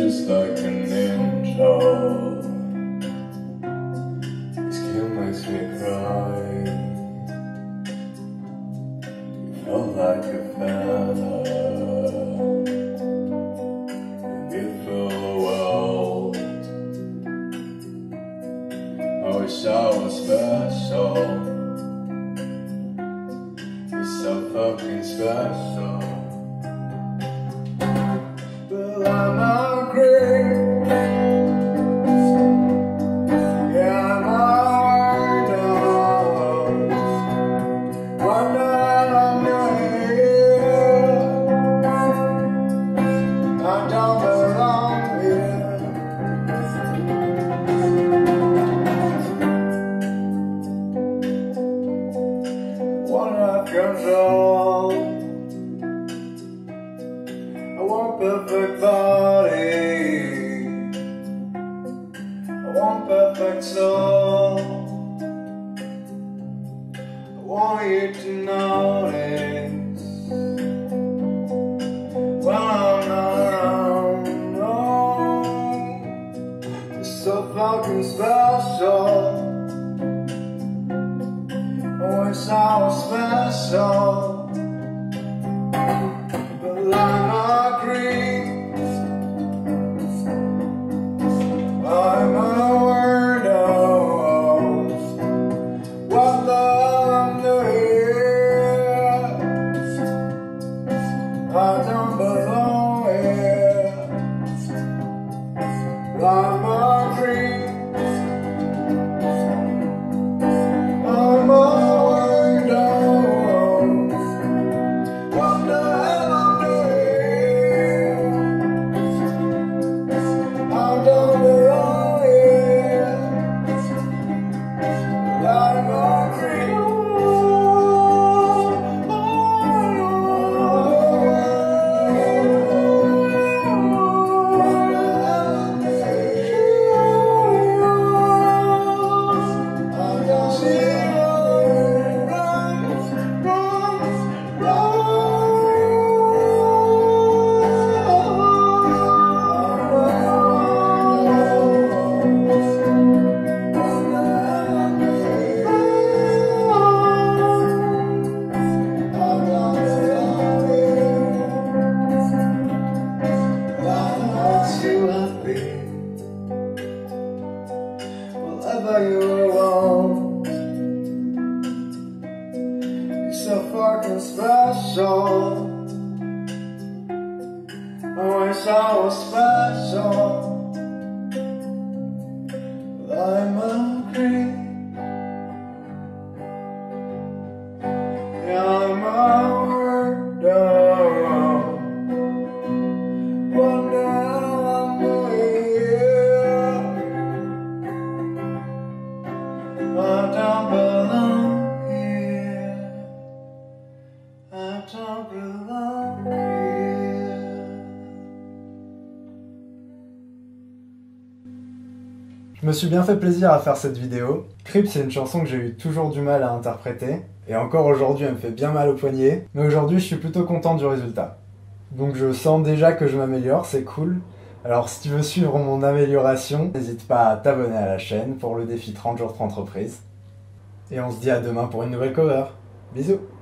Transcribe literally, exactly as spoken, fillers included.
just like a ninja. This kill makes me cry. You felt like a feather in the beautiful world. I wish I was special. You're so fucking special. But I'm not great. Yeah, I'm hard on. Wonder I'm here. I don't belong here. What I've control. I want perfect body. I want perfect soul. I want you to notice when I'm not around. No, you're so fucking special. I wish I was special. But I'm not green. I'm a weirdo. What the hell I'm doing? I don't belong here. I'm a green. I'm a weirdo. What the hell I'm doing? I don't belong here. I'm a creep. Whatever you want, you're so fucking special. I wish I was special. I'm a creep. Yeah, I'm a weirdo. What the hell I'm doing here? I don't belong here. I don't belong here. Je me suis bien fait plaisir à faire cette vidéo. Creep, c'est une chanson que j'ai eu toujours du mal à interpréter. Et encore aujourd'hui, elle me fait bien mal au poignet. Mais aujourd'hui, je suis plutôt content du résultat. Donc je sens déjà que je m'améliore, c'est cool. Alors si tu veux suivre mon amélioration, n'hésite pas à t'abonner à la chaîne pour le défi trente jours trente reprises. Et on se dit à demain pour une nouvelle cover. Bisous!